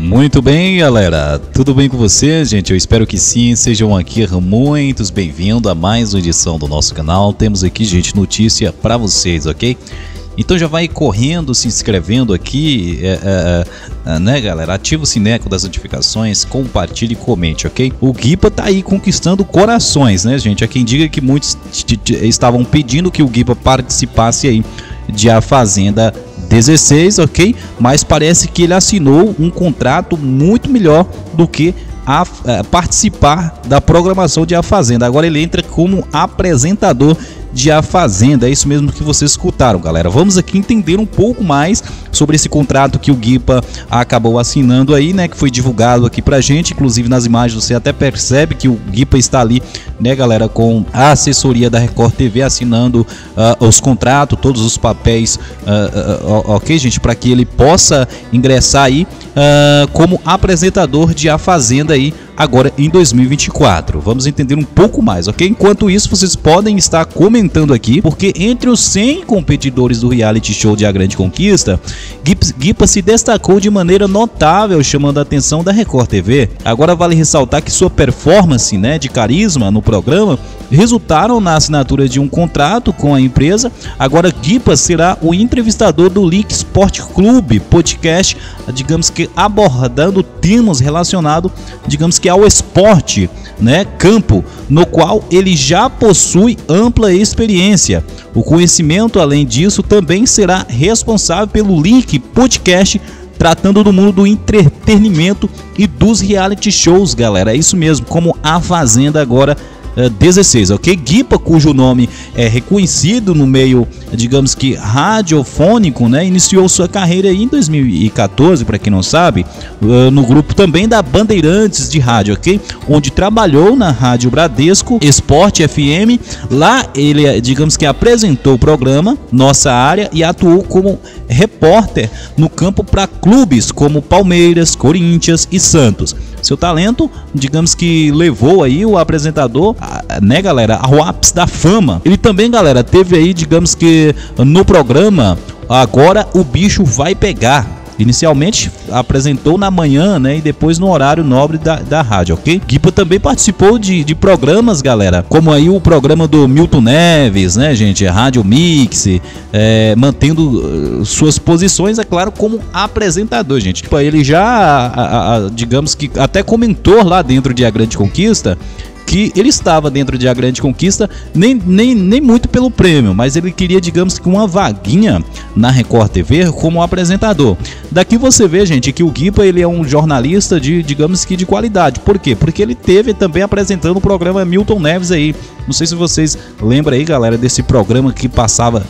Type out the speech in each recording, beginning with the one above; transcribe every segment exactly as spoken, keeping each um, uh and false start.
Muito bem, galera, tudo bem com vocês, gente? Eu espero que sim, sejam aqui muitos bem-vindos a mais uma edição do nosso canal. Temos aqui, gente, notícia para vocês, ok? Então já vai correndo, se inscrevendo aqui, é, é, é, né, galera? Ativa o sineco das notificações, compartilhe e comente, ok? O Guipa tá aí conquistando corações, né, gente? Há quem diga que muitos estavam pedindo que o Guipa participasse aí de A Fazenda dezesseis, ok? Mas parece que ele assinou um contrato muito melhor do que a, a participar da programação de A Fazenda. Agora ele entra como apresentador de A Fazenda. É isso mesmo que vocês escutaram, galera. Vamos aqui entender um pouco mais sobre esse contrato que o Guipa acabou assinando aí, né, que foi divulgado aqui pra gente. Inclusive nas imagens você até percebe que o Guipa está ali, né, galera, com a assessoria da Record T V assinando uh, os contratos, todos os papéis, uh, uh, uh, ok, gente, para que ele possa ingressar aí uh, como apresentador de A Fazenda aí agora em dois mil e vinte e quatro. Vamos entender um pouco mais, ok? Enquanto isso, vocês podem estar comentando aqui, porque entre os cem competidores do reality show de A Grande Conquista, Guipa se destacou de maneira notável, chamando a atenção da Record T V. Agora vale ressaltar que sua performance, né, de carisma no programa resultaram na assinatura de um contrato com a empresa. Agora Guipa será o entrevistador do Link Sport Clube podcast, digamos que abordando temas relacionados, digamos que ao esporte, né, campo, no qual ele já possui ampla experiência. O conhecimento, além disso, também será responsável pelo Link Podcast, tratando do mundo do entretenimento e dos reality shows, galera. É isso mesmo, como A Fazenda agora dezesseis, ok? Guipa, cujo nome é reconhecido no meio, digamos que radiofônico, né, iniciou sua carreira em dois mil e quatorze, para quem não sabe, no grupo também da Bandeirantes de rádio, ok? Onde trabalhou na Rádio Bradesco Esporte F M. Lá ele, digamos que apresentou o programa Nossa Área e atuou como repórter no campo para clubes como Palmeiras, Corinthians e Santos. Seu talento, digamos que levou aí o apresentador, né, galera, ao ápice da fama. Ele também, galera, teve aí, digamos que no programa Agora o Bicho Vai Pegar. Inicialmente apresentou na manhã, né, e depois no horário nobre da, da rádio, ok? Guipa também participou de, de programas, galera, como aí o programa do Milton Neves, né, gente, Rádio Mix, é, mantendo uh, suas posições, é claro, como apresentador, gente. Tipo, ele já, a, a, digamos que até comentou lá dentro de A Grande Conquista que ele estava dentro de A Grande Conquista nem, nem, nem muito pelo prêmio, mas ele queria, digamos que uma vaguinha na Record T V como apresentador. Daqui você vê, gente, que o Guipa, ele é um jornalista de, digamos que de qualidade. Por quê? Porque ele teve também apresentando o programa Milton Neves aí. Não sei se vocês lembram aí, galera, desse programa que passava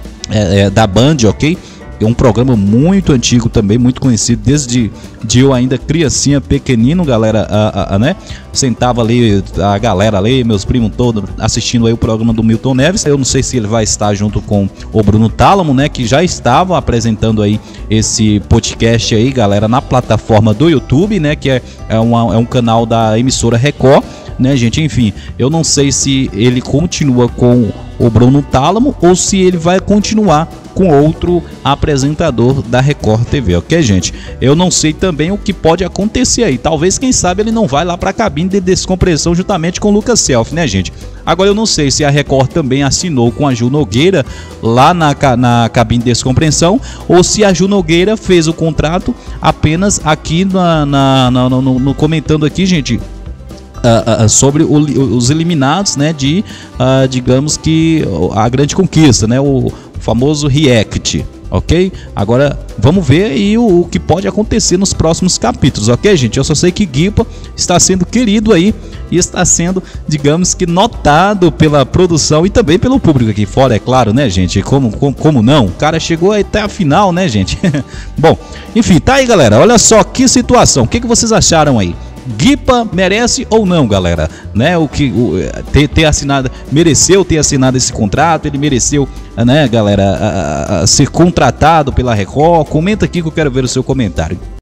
é, é, da Band, ok? É um programa muito antigo também, muito conhecido desde de eu ainda criancinha, pequenino, galera, a, a, a, né? Sentava ali a galera ali, meus primos todos assistindo aí o programa do Milton Neves. Eu não sei se ele vai estar junto com o Bruno Tálamo, né? Que já estava apresentando aí esse podcast aí, galera, na plataforma do YouTube, né? Que é, é, uma, é um canal da emissora Record, né, gente? Enfim, eu não sei se ele continua com o Bruno Tálamo ou se ele vai continuar com outro apresentador da Record T V, ok, gente? Eu não sei também o que pode acontecer aí. Talvez, quem sabe, ele não vai lá para a cabine de descompressão juntamente com o Lucas Self, né, gente? Agora eu não sei se a Record também assinou com a Ju Nogueira lá na, na cabine de descompressão ou se a Ju Nogueira fez o contrato apenas aqui na, na, na, no, no, comentando aqui, gente, Uh, uh, sobre o, os eliminados, né, de, uh, digamos que A Grande Conquista, né, o famoso React, ok? Agora vamos ver aí o, o que pode acontecer nos próximos capítulos, ok, gente? Eu só sei que Guipa está sendo querido aí e está sendo, digamos que, notado pela produção e também pelo público aqui fora, é claro, né, gente? Como, como, como não? O cara chegou até a final, né, gente? Bom, enfim, tá aí, galera. Olha só que situação. O que, que vocês acharam aí? Guipa merece ou não, galera, né? O que o, ter, ter assinado, mereceu ter assinado esse contrato, ele mereceu, né, galera, a, a, a ser contratado pela Record. Comenta aqui que eu quero ver o seu comentário.